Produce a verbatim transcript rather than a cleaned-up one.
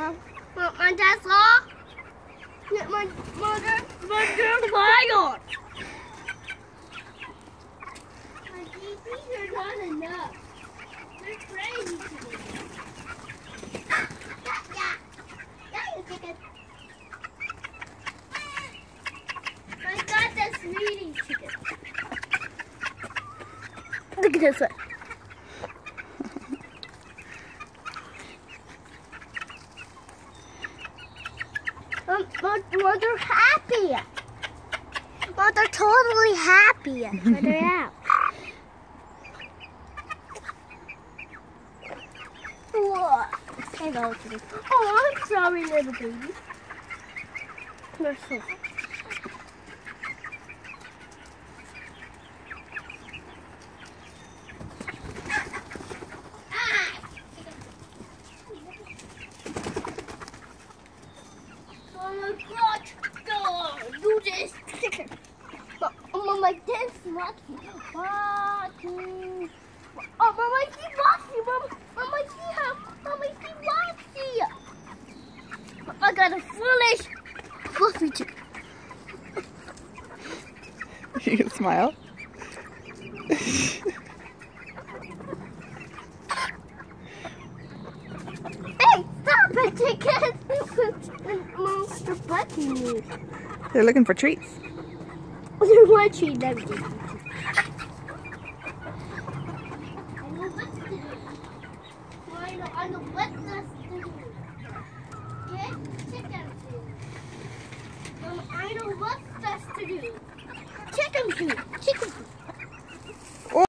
Mom, my dad's law. My mother, mother, lion. My babies are not enough. They're crazy today. Yeah, yeah. Yeah, you chicken. I got this reading chicken. Look at this one. Um, but, but they're happy. But they're totally happy. But they're out. What? Hey, go to this. Oh, I'm sorry, little baby. They're so happy. Do this. But Mama, like this, Rocky. Rocky. Oh, Mama, I see Rocky. Mama, Mama, I see her. Mama, I see Rocky. I got a foolish, fluffy chicken. You can smile. Hey, stop it, chicken. Monster biting me. They're looking for treats. They're watching everything. I know I know what that's to do. Get chicken food. Um, I know what that's to do. Chicken food. Chicken